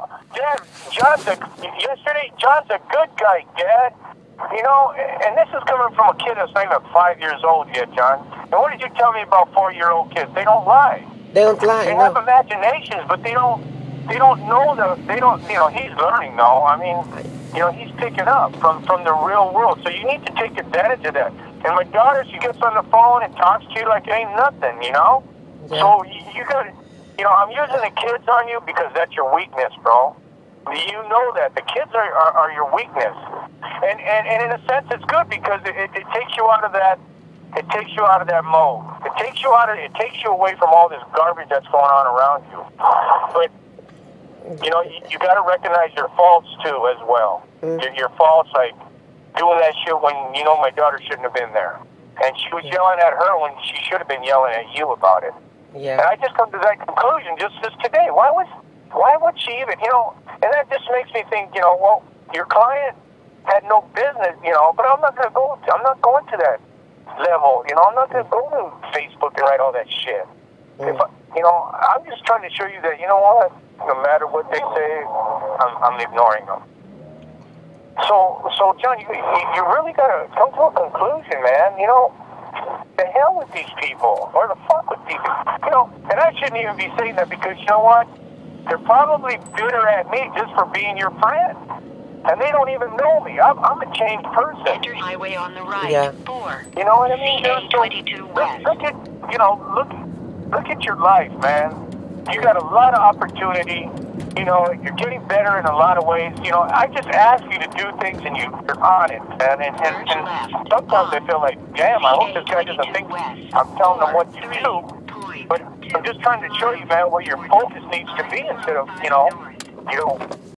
Dad, John's a good guy, Dad. You know, and this is coming from a kid that's not even 5 years old yet, John. And what did you tell me about 4-year-old kids? They don't lie. They don't lie. They No. have imaginations, but they don't know he's learning though. I mean, he's picking up from the real world. So you need to take advantage of that. And my daughter, she gets on the phone and talks to you like it ain't nothing, Yeah. So you got, I'm using the kids on you because that's your weakness, bro. You know that the kids are your weakness, and in a sense it's good because it takes you out of that. It takes you out of that mode. It takes you away from all this garbage that's going on around you. But you got to recognize your faults too as well. Your faults, like doing that shit when my daughter shouldn't have been there, and she was yelling at her when she should have been yelling at you about it. Yeah. And I just come to that conclusion just today. Why would she even, And that just makes me think, well, your client had no business, but I'm not going to that level, I'm not going to go to Facebook and write all that shit. If I'm just trying to show you that, what, no matter what they say, I'm ignoring them. So John, you really got to come to a conclusion, man. The hell with these people, or the fuck with these people, and I shouldn't even be saying that because you know what? They're probably bitter at me just for being your friend. And they don't even know me. I'm a changed person. Enter highway on the right. Yeah. 4. You know what I mean? CA22 West. Look at your life, man. You got a lot of opportunity. You're getting better in a lot of ways. I just ask you to do things and you're on it, man. And sometimes I feel like, damn, I hope this guy doesn't think I'm telling him what to do. But I'm just trying to show you, man, where your focus needs to be instead of,